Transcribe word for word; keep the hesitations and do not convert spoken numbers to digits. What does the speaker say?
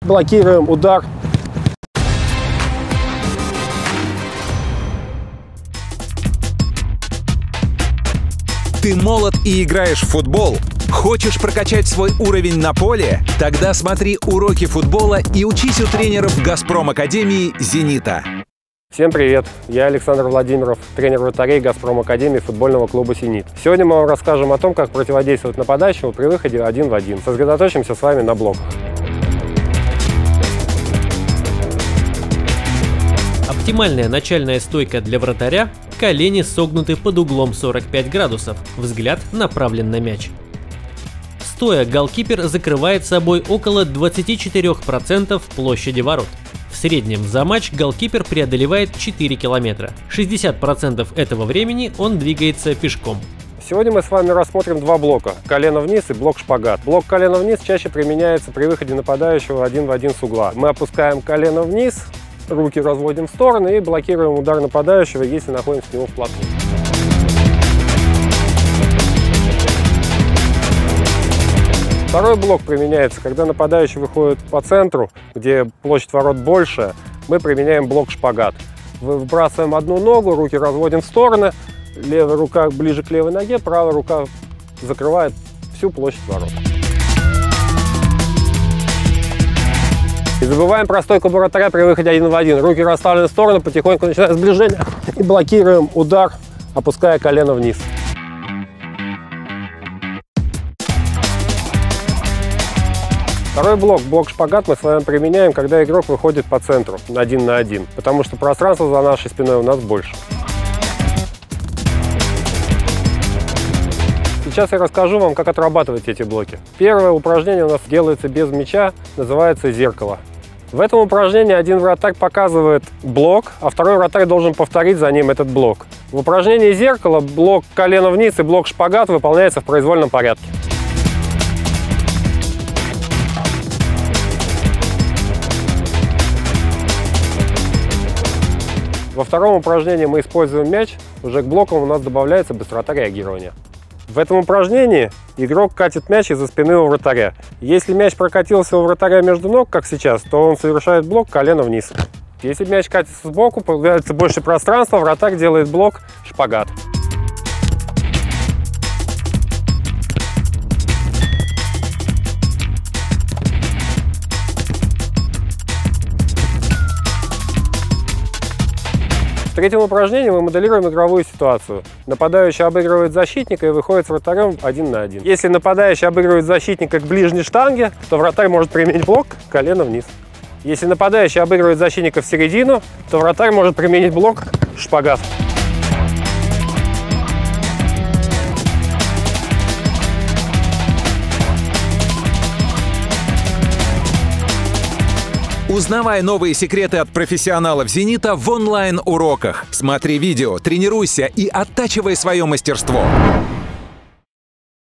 Блокируем удар. Ты молод и играешь в футбол? Хочешь прокачать свой уровень на поле? Тогда смотри уроки футбола и учись у тренеров «Газпром Академии» «Зенита». Всем привет! Я Александр Владимиров, тренер вратарей «Газпром Академии» футбольного клуба «Зенит». Сегодня мы вам расскажем о том, как противодействовать нападающему при выходе один в один. Сосредоточимся с вами на блоках. Оптимальная начальная стойка для вратаря – колени согнуты под углом сорок пять градусов, взгляд направлен на мяч. Стоя, голкипер закрывает собой около двадцати четырёх процентов площади ворот. В среднем за матч голкипер преодолевает четыре километра. шестьдесят процентов этого времени он двигается пешком. Сегодня мы с вами рассмотрим два блока – колено вниз и блок шпагат. Блок колено вниз чаще применяется при выходе нападающего один в один с угла. Мы опускаем колено вниз, руки разводим в стороны и блокируем удар нападающего, если находимся к нему вплотную. Второй блок применяется, когда нападающий выходит по центру, где площадь ворот больше, мы применяем блок шпагат. Выбрасываем одну ногу, руки разводим в стороны, левая рука ближе к левой ноге, правая рука закрывает всю площадь ворот. Не забываем про стойку вратаря при выходе один в один. Руки расставлены в сторону, потихоньку начинаем сближение и блокируем удар, опуская колено вниз. Второй блок, блок шпагат, мы с вами применяем, когда игрок выходит по центру один на один, потому что пространство за нашей спиной у нас больше. Сейчас я расскажу вам, как отрабатывать эти блоки. Первое упражнение у нас делается без мяча, называется зеркало. В этом упражнении один вратарь показывает блок, а второй вратарь должен повторить за ним этот блок. В упражнении зеркало блок колено вниз и блок шпагат выполняется в произвольном порядке. Во втором упражнении мы используем мяч, уже к блокам у нас добавляется быстрота реагирования. В этом упражнении игрок катит мяч из-за спины у вратаря. Если мяч прокатился у вратаря между ног, как сейчас, то он совершает блок колено вниз. Если мяч катится сбоку, появляется больше пространства, вратарь делает блок шпагат. В третьем упражнении мы моделируем игровую ситуацию. Нападающий обыгрывает защитника и выходит с вратарем один на один. Если нападающий обыгрывает защитника к ближней штанге, то вратарь может применить блок колено вниз. Если нападающий обыгрывает защитника в середину, то вратарь может применить блок шпагат. Узнавай новые секреты от профессионалов «Зенита» в онлайн-уроках. Смотри видео, тренируйся и оттачивай свое мастерство.